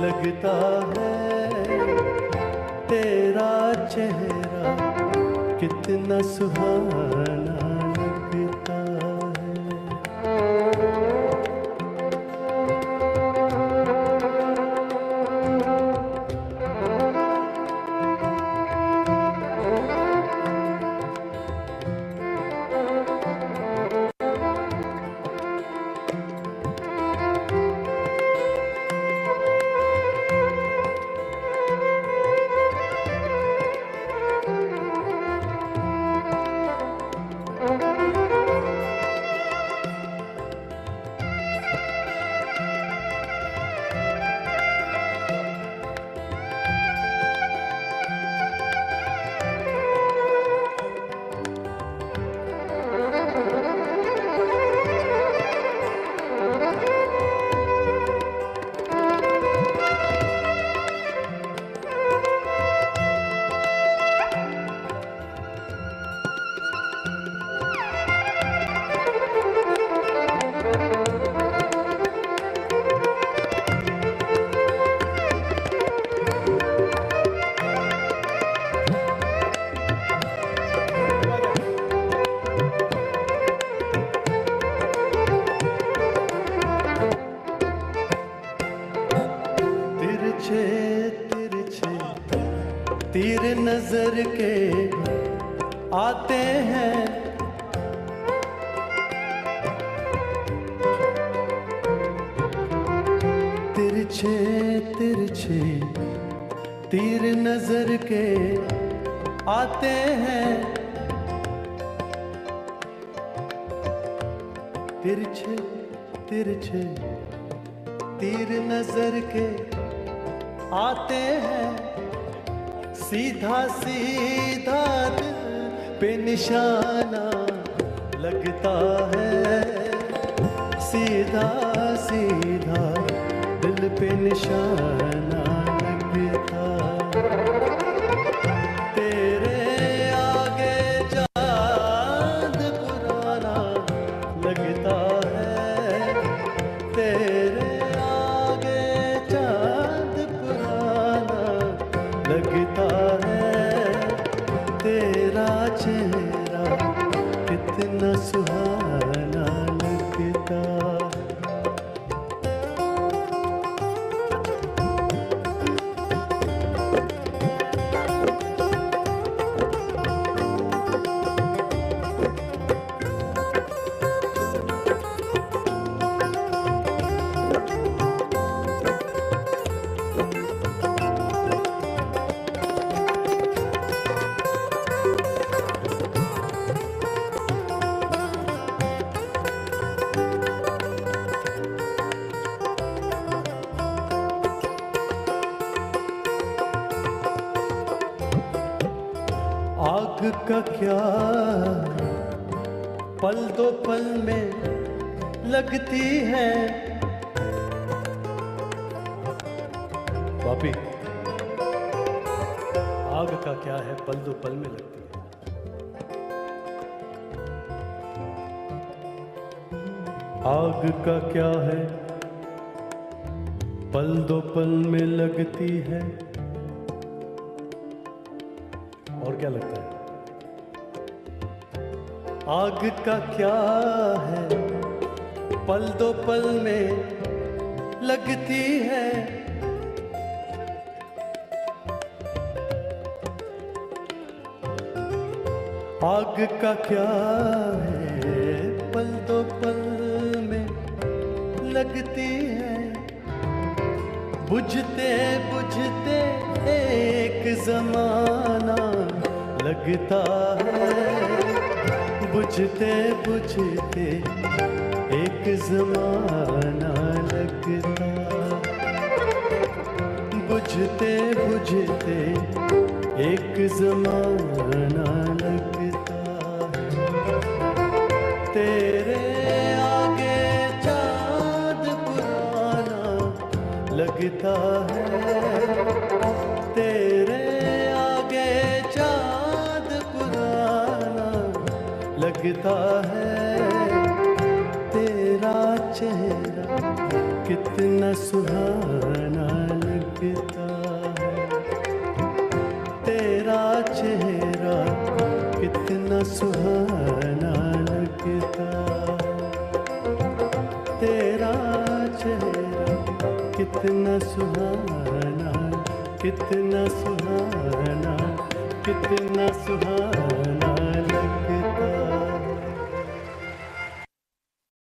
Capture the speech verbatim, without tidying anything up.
लगता है तेरा चेहरा कितना सुहाना लगता तीर नजर के आते हैं, तिरछे तिरछे तीर नजर के आते हैं, तिरछे तिरछे तीर नजर के आते हैं, सीधा सीधा दिल पे निशाना लगता है, सीधा सीधा दिल पे निशाना लगता तेरे आगे चांद पुराना लगता है, तेरे आगे चांद पुराना लगता तेरा चेहरा कितना सुहाना लगता। आग का क्या पल दो पल में लगती है, पापी आग का क्या है पल दो पल में लगती है, आग का क्या है पल दो पल में लगती है, और क्या लगता है आग का क्या है पल दो पल में लगती है, आग का क्या है पल दो पल में लगती है, बुझते बुझते एक जमाना लगता है, बुझते बुझते एक जमाना लगता, बुझते बुझते एक जमाना लगता तेरे आगे चाँद पुराना लगता है, तेरे आगे चाँद पुराना लगता है, तेरा चेहरा कितना सुहाना लगता लगता है। तेरा चेहरा कितना सुहाना लगता है। तेरा चेहरा कितना सुहाना, कितना सुहाना, कितना सुहाना